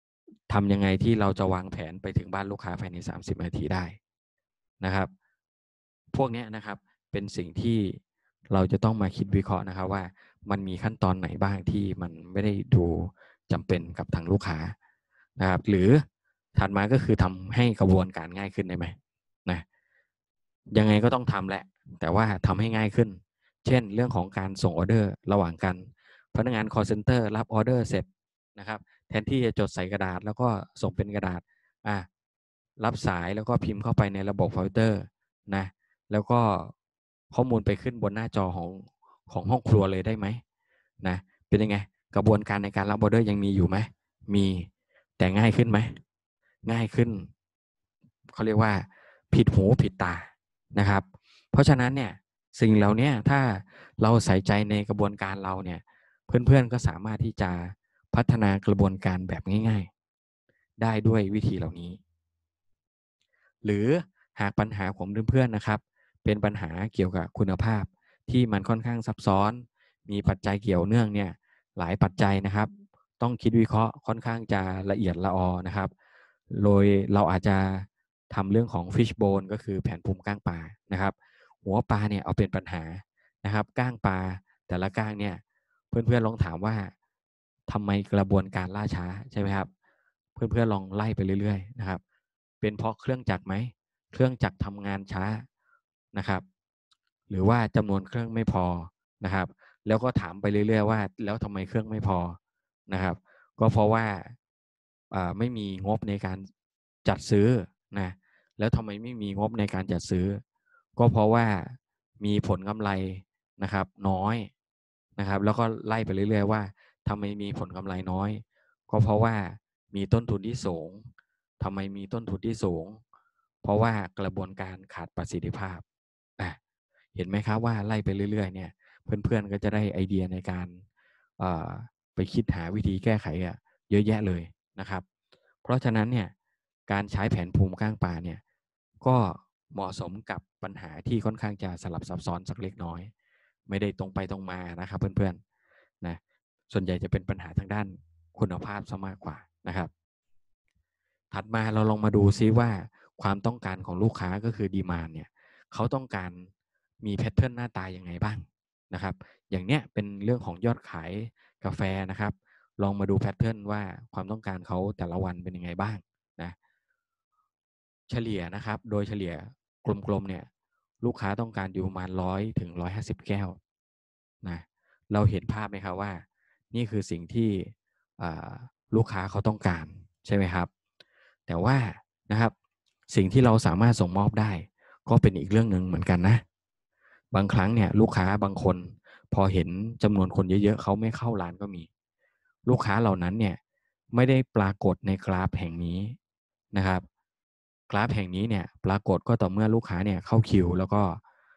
ทำยังไงที่เราจะวางแผนไปถึงบ้านลูกค้าภายในสามสิบนาทีได้นะครับพวกนี้นะครับเป็นสิ่งที่เราจะต้องมาคิดวิเคราะห์นะครับว่ามันมีขั้นตอนไหนบ้างที่มันไม่ได้ดูจำเป็นกับทางลูกค้านะครับหรือถัดมาก็คือทำให้กระบวนการง่ายขึ้นได้ไหมนะยังไงก็ต้องทำแหละแต่ว่าทำให้ง่ายขึ้นเช่นเรื่องของการส่งออเดอร์ระหว่างกันพนักงาน call center รับออเดอร์เสร็จนะครับแทนที่จะจดใส่กระดาษแล้วก็ส่งเป็นกระดาษอ่ะรับสายแล้วก็พิมพ์เข้าไปในระบบคอมพิวเตอร์นะแล้วก็ข้อมูลไปขึ้นบนหน้าจอของของห้องครัวเลยได้ไหมนะเป็นยังไงกระบวนการในการรับออเดอร์ยังมีอยู่ไหมมีแต่ง่ายขึ้นไหมง่ายขึ้นเขาเรียกว่าผิดหูผิดตานะครับเพราะฉะนั้นเนี่ยสิ่งเหล่านี้ถ้าเราใส่ใจในกระบวนการเราเนี่ยเพื่อนๆก็สามารถที่จะพัฒนากระบวนการแบบง่ายๆได้ด้วยวิธีเหล่านี้หรือหากปัญหาของเพื่อนๆนะครับเป็นปัญหาเกี่ยวกับคุณภาพที่มันค่อนข้างซับซ้อนมีปัจจัยเกี่ยวเนื่องเนี่ยหลายปัจจัยนะครับต้องคิดวิเคราะห์ค่อนข้างจะละเอียดละออนะครับโดยเราอาจจะทำเรื่องของ fish bone ก็คือแผนภูมิก้างปลานะครับหัวปลาเนี่ยเอาเป็นปัญหานะครับก้างปลาแต่ละก้างเนี่ยเพื่อนๆลองถามว่าทำไมกระบวนการล่าช้าใช่ไหมครับเพื่อนๆลองไล่ไปเรื่อยๆนะครับเป็นเพราะเครื่องจักรไหมเครื่องจักรทำงานช้านะครับหรือว่าจำนวนเครื่องไม่พอนะครับแล้วก็ถามไปเรื่อยๆว่าแล้วทำไมเครื่องไม่พอนะครับก็เพราะว่าไม่มีงบในการจัดซื้อนะแล้วทำไมไม่มีงบในการจัดซื้อก็เพราะว่ามีผลกำไรนะครับน้อยนะครับแล้วก็ไล่ไปเรื่อยๆว่าทำไมมีผลกำไรน้อยก็เพราะว่ามีต้นทุนที่สูงทำไมมีต้นทุนที่สูงเพราะว่ากระบวนการขาดประสิทธิภาพอ่ะเห็นไหมครับว่าไล่ไปเรื่อยๆเนี่ยเพื่อนๆก็จะได้ไอเดียในการไปคิดหาวิธีแก้ไขอะเยอะแยะเลยนะครับเพราะฉะนั้นเนี่ยการใช้แผนภูมิก้างปลาเนี่ยก็เหมาะสมกับปัญหาที่ค่อนข้างจะสลับซับซ้อนสักเล็กน้อยไม่ได้ตรงไปตรงมานะครับเพื่อนๆนะส่วนใหญ่จะเป็นปัญหาทางด้านคุณภาพซะมากกว่านะครับถัดมาเราลองมาดูซิว่าความต้องการของลูกค้าก็คือดีมานด์เนี่ยเขาต้องการมีแพทเทิร์นหน้าตายังไงบ้างนะครับอย่างเนี้ยเป็นเรื่องของยอดขายกาแฟนะครับลองมาดูแพทเทิร์นว่าความต้องการเขาแต่ละวันเป็นยังไงบ้างนะเฉลี่ยนะครับโดยเฉลี่ยกลมๆเนี่ยลูกค้าต้องการอยู่ประมาณร้อยถึงร้อยห้าสิบแก้วนะเราเห็นภาพไหมครับว่านี่คือสิ่งที่ลูกค้าเขาต้องการใช่ไหมครับแต่ว่านะครับสิ่งที่เราสามารถส่งมอบได้ก็เป็นอีกเรื่องหนึ่งเหมือนกันนะบางครั้งเนี่ยลูกค้าบางคนพอเห็นจำนวนคนเยอะๆเขาไม่เข้าร้านก็มีลูกค้าเหล่านั้นเนี่ยไม่ได้ปรากฏในกราฟแห่งนี้นะครับกราฟแห่งนี้เนี่ยปรากฏก็ต่อเมื่อลูกค้าเนี่ยเข้าคิวแล้วก็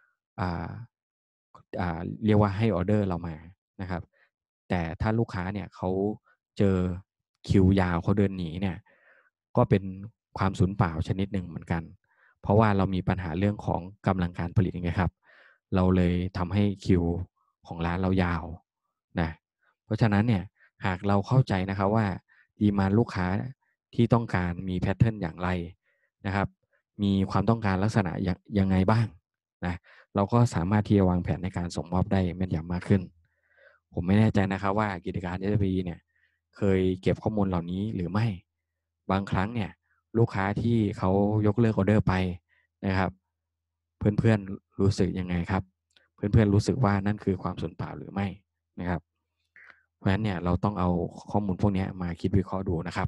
เรียกว่าให้ออเดอร์เรามานะครับแต่ถ้าลูกค้าเนี่ยเขาเจอคิวยาวเขาเดินหนีเนี่ยก็เป็นความสูญเปล่าชนิดหนึ่งเหมือนกันเพราะว่าเรามีปัญหาเรื่องของกำลังการผลิตไงครับเราเลยทำให้คิวของร้านเรายาวนะเพราะฉะนั้นเนี่ยหากเราเข้าใจนะครับว่าดีมานด์ลูกค้าที่ต้องการมีแพทเทิร์นอย่างไรนะครับมีความต้องการลักษณะยังไงบ้างนะเราก็สามารถที่จะวางแผนในการส่งมอบได้แม่นยำมากขึ้นผมไม่แน่ใจนะครับว่ากิจการ เอส บี เนี่ยเคยเก็บข้อมูลเหล่านี้หรือไม่บางครั้งเนี่ยลูกค้าที่เขายกเลิกออเดอร์ไปนะครับเพื่อนๆรู้สึกยังไงครับเพื่อนๆรู้สึกว่านั่นคือความสูญเปล่าหรือไม่นะครับเพราะฉะนั้นเนี่ยเราต้องเอาข้อมูลพวกนี้มาคิดวิเคราะห์ดูนะครับ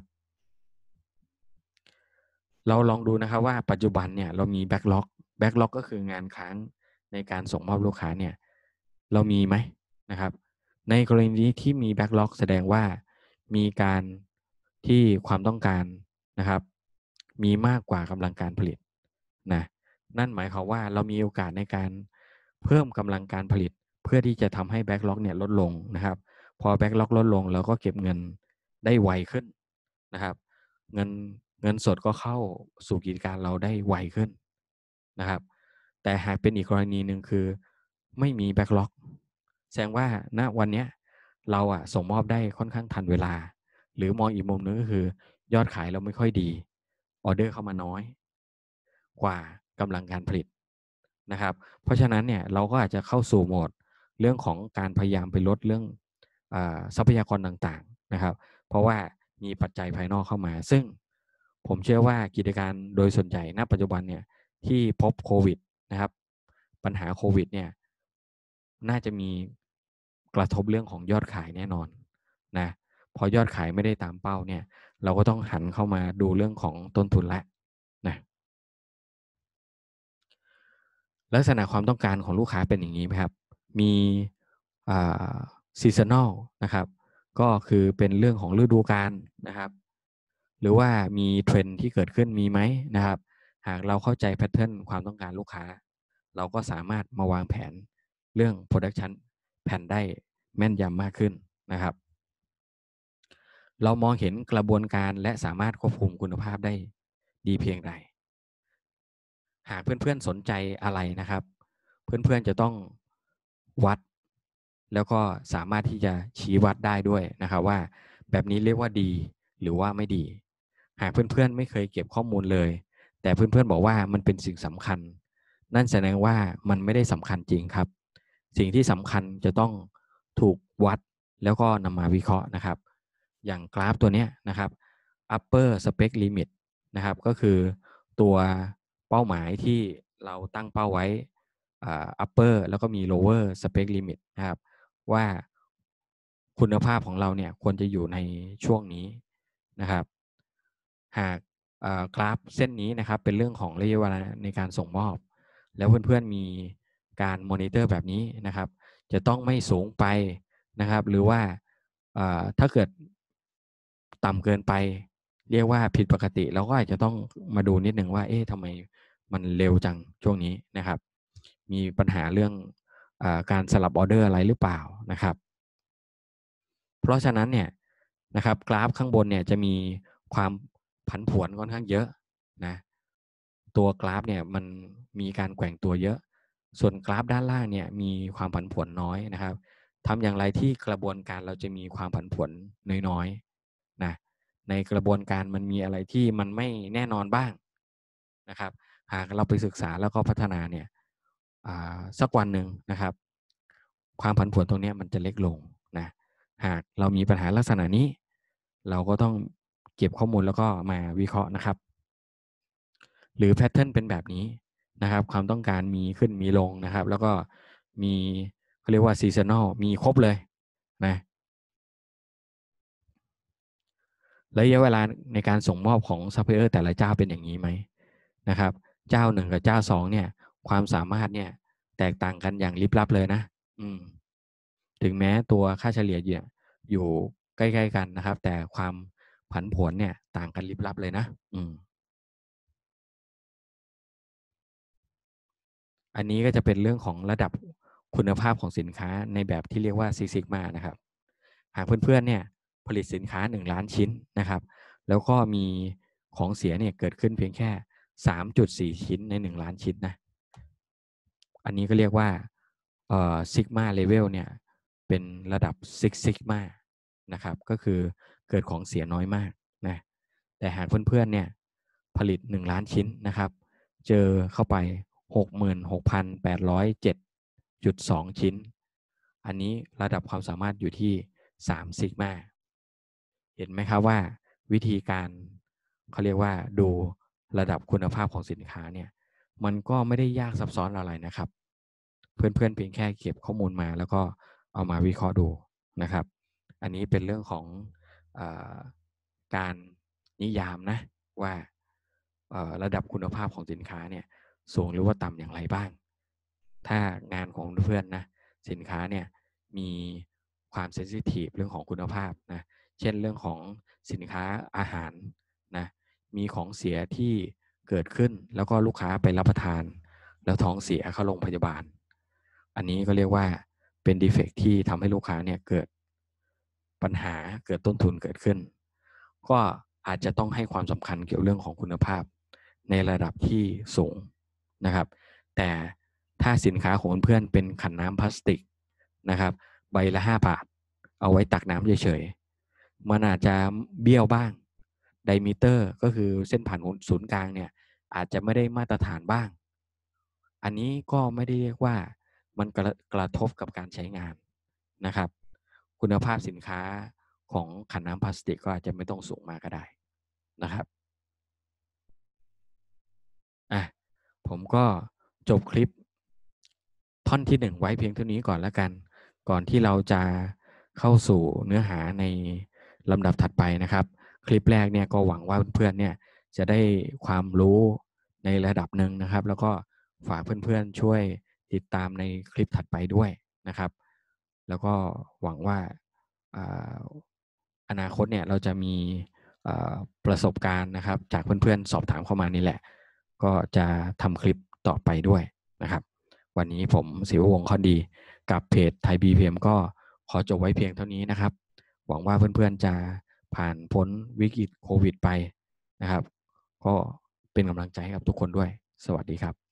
เราลองดูนะครับว่าปัจจุบันเนี่ยเรามีแบ็กล็อกแบ็กล็อกก็คืองานค้างในการส่งมอบลูกค้าเนี่ยเรามีไหมนะครับในกรณีที่มีแบ็กล็อกแสดงว่ามีการที่ความต้องการนะครับมีมากกว่ากำลังการผลิตนะนั่นหมายความว่าเรามีโอกาสในการเพิ่มกำลังการผลิตเพื่อที่จะทำให้แบ็กล็อกเนี่ยลดลงนะครับพอแบ็กล็อกลดลงเราก็เก็บเงินได้ไวขึ้นนะครับเงินเงินสดก็เข้าสู่กิจการเราได้ไวขึ้นนะครับแต่หากเป็นอีกกรณีหนึ่งคือไม่มีแบ็กล็อกแสดงว่าณวันนี้เราอะส่งมอบได้ค่อนข้างทันเวลาหรือมองอีกมุมนึงก็คือยอดขายเราไม่ค่อยดีออเดอร์เข้ามาน้อยกว่ากำลังการผลิตนะครับเพราะฉะนั้นเนี่ยเราก็อาจจะเข้าสู่โหมดเรื่องของการพยายามไปลดเรื่องทรัพยากรต่างๆนะครับเพราะว่ามีปัจจัยภายนอกเข้ามาซึ่งผมเชื่อว่ากิจการโดยส่วนใหญ่ณปัจจุบันเนี่ยที่พบโควิดนะครับปัญหาโควิดเนี่ยน่าจะมีกระทบเรื่องของยอดขายแน่นอนนะพอยอดขายไม่ได้ตามเป้าเนี่ยเราก็ต้องหันเข้ามาดูเรื่องของต้นทุนละนะลักษณะความต้องการของลูกค้าเป็นอย่างนี้ไหมครับมีซีซันอลนะครับก็คือเป็นเรื่องของฤดูกาลนะครับหรือว่ามีเทรนด์ที่เกิดขึ้นมีไหมนะครับหากเราเข้าใจแพทเทิร์นความต้องการลูกค้าเราก็สามารถมาวางแผนเรื่อง Production แผนได้แม่นยำมากขึ้นนะครับเรามองเห็นกระบวนการและสามารถควบคุมคุณภาพได้ดีเพียงใดหากเพื่อนๆสนใจอะไรนะครับเพื่อนๆจะต้องวัดแล้วก็สามารถที่จะชี้วัดได้ด้วยนะครับว่าแบบนี้เรียกว่าดีหรือว่าไม่ดีหากเพื่อนๆไม่เคยเก็บข้อมูลเลยแต่เพื่อนๆบอกว่ามันเป็นสิ่งสำคัญนั่นแสดงว่ามันไม่ได้สำคัญจริงครับสิ่งที่สำคัญจะต้องถูกวัดแล้วก็นำมาวิเคราะห์นะครับอย่างกราฟตัวนี้นะครับ upper spec limit นะครับก็คือตัวเป้าหมายที่เราตั้งเป้าไว้ upper แล้วก็มี lower spec limit นะครับว่าคุณภาพของเราเนี่ยควรจะอยู่ในช่วงนี้นะครับหากกราฟเส้นนี้นะครับเป็นเรื่องของระยะเวลาในการส่งมอบแล้วเพื่อนๆมีการมอนิเตอร์แบบนี้นะครับจะต้องไม่สูงไปนะครับหรือว่าถ้าเกิดต่ำเกินไปเรียกว่าผิดปกติเราก็อาจจะต้องมาดูนิดนึงว่าเอ๊ะทำไมมันเร็วจังช่วงนี้นะครับมีปัญหาเรื่องอาการสลับออเดอร์อะไรหรือเปล่านะครับเพราะฉะนั้นเนี่ยนะครับกราฟข้างบนเนี่ยจะมีความผันผวนค่อนข้างเยอะนะตัวกราฟเนี่ยมันมีการแกว่งตัวเยอะส่วนกราฟด้านล่างเนี่ยมีความผันผวนน้อยนะครับทำอย่างไรที่กระบวนการเราจะมีความผันผวนน้อยๆนะในกระบวนการมันมีอะไรที่มันไม่แน่นอนบ้างนะครับหากเราไปศึกษาแล้วก็พัฒนาเนี่ยสักวันหนึ่งนะครับความผันผวนตรงนี้มันจะเล็กลงนะหากเรามีปัญหาลักษณะนี้เราก็ต้องเก็บข้อมูลแล้วก็มาวิเคราะห์นะครับหรือแพทเทิร์นเป็นแบบนี้นะครับความต้องการมีขึ้นมีลงนะครับแล้วก็มีเขาเรียกว่าซีซันอลมีครบเลยนะระยะเวลาในการส่งมอบของซัพพลายเออร์แต่ละเจ้าเป็นอย่างนี้ไหมนะครับเจ้าหนึ่งกับเจ้าสองเนี่ยความสามารถเนี่ยแตกต่างกันอย่างลิบลับเลยนะอืมถึงแม้ตัวค่าเฉลี่ยเนี่ยอยู่ใกล้ๆกันนะครับแต่ความผันผวนเนี่ยต่างกันลิบลับเลยนะอืมอันนี้ก็จะเป็นเรื่องของระดับคุณภาพของสินค้าในแบบที่เรียกว่า Six Sigma นะครับหากเพื่อนๆเนี่ยผลิตสินค้าหนึ่งล้านชิ้นนะครับแล้วก็มีของเสียเนี่ยเกิดขึ้นเพียงแค่ สามจุดสี่ ชิ้นในหนึ่งล้านชิ้นนะอันนี้ก็เรียกว่าเอ่อ Sigma Level เนี่ยเป็นระดับ Six Sigma นะครับก็คือเกิดของเสียน้อยมากนะแต่หากเพื่อนๆเนี่ยผลิตหนึ่งล้านชิ้นนะครับเจอเข้าไป หกหมื่นหกพันแปดร้อยเจ็ดจุดสอง ชิ้นอันนี้ระดับความสามารถอยู่ที่สามซิกมาเห็นไหมครับว่าวิธีการเขาเรียกว่าดูระดับคุณภาพของสินค้าเนี่ยมันก็ไม่ได้ยากซับซ้อนอะไรนะครับเพื่อนๆเพียงแค่เก็บข้อมูลมาแล้วก็เอามาวิเคราะห์ดูนะครับอันนี้เป็นเรื่องของเออการนิยามนะว่าระดับคุณภาพของสินค้าเนี่ยสูงหรือว่าต่ำอย่างไรบ้างถ้างานของเพื่อนนะสินค้าเนี่ยมีความเซนซิทีฟเรื่องของคุณภาพนะเช่นเรื่องของสินค้าอาหารนะมีของเสียที่เกิดขึ้นแล้วก็ลูกค้าไปรับประทานแล้วท้องเสียเข้าโรงพยาบาลอันนี้ก็เรียกว่าเป็นดีเฟกต์ที่ทำให้ลูกค้าเนี่ยเกิดปัญหาเกิดต้นทุนเกิดขึ้นก็อาจจะต้องให้ความสำคัญเกี่ยวเรื่องของคุณภาพในระดับที่สูงนะครับแต่ถ้าสินค้าของเพื่อนเป็นขันน้ำพลาสติกนะครับใบละห้าบาทเอาไว้ตักน้ำเฉยๆมันอาจจะเบี้ยวบ้างไดมิเตอร์ก็คือเส้นผ่านศูนย์กลางเนี่ยอาจจะไม่ได้มาตรฐานบ้างอันนี้ก็ไม่ได้เรียกว่ามันกระกระทบกับการใช้งานนะครับคุณภาพสินค้าของขันน้ำพลาสติกก็อาจจะไม่ต้องสูงมากก็ได้นะครับอ่ะผมก็จบคลิปท่อนที่หนึ่งไว้เพียงเท่านี้ก่อนแล้วกันก่อนที่เราจะเข้าสู่เนื้อหาในลำดับถัดไปนะครับคลิปแรกเนี่ยก็หวังว่าเพื่อนๆเนี่ยจะได้ความรู้ในระดับหนึ่งนะครับแล้วก็ฝากเพื่อนๆช่วยติดตามในคลิปถัดไปด้วยนะครับแล้วก็หวังว่าอนาคตเนี่ยเราจะมีประสบการณ์นะครับจากเพื่อนๆสอบถามเข้ามานี่แหละก็จะทำคลิปต่อไปด้วยนะครับวันนี้ผมศิววงศ์ข้อดีกับเพจไทย บี พี เอ็ม ก็ขอจบไว้เพียงเท่านี้นะครับหวังว่าเพื่อนๆจะผ่านพ้นวิกฤตโควิดไปนะครับก็เป็นกำลังใจให้กับทุกคนด้วยสวัสดีครับ